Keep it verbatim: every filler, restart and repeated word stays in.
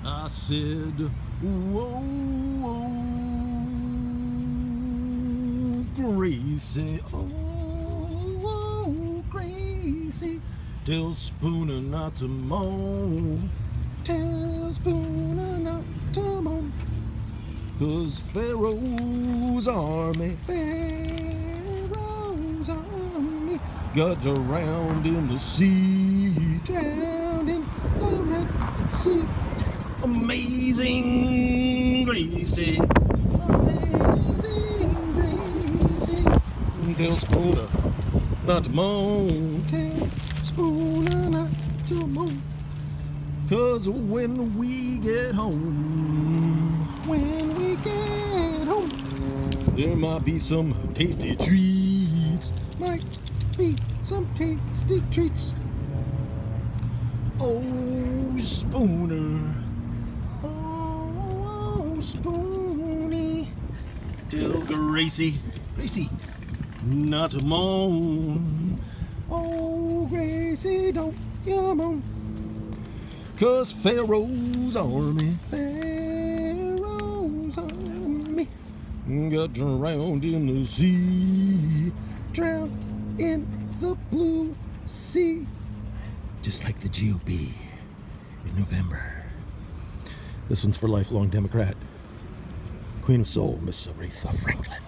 I said, whoa, whoa, Gracie, oh, whoa, Gracie, tell Spooner not to moan, tell Spooner not to moan, 'cause Pharaoh's army, Pharaoh's army, got drowned in the sea, drowned in the Red Sea. Amazing Gracie, amazing Gracie, tell Spooner not to moan, tell Spooner not to moan, 'cause when we get home, when we get home, there might be some tasty treats, might be some tasty treats. Oh, Spooner, Spoony, tell Gracie, Gracie, not to moan. Oh, Gracie, don't you moan, 'cause Pharaoh's army, Pharaoh's army, got drowned in the sea, drowned in the blue sea, just like the G O P in November. This one's for lifelong Democrat, Queen of Soul, Miss Aretha Franklin.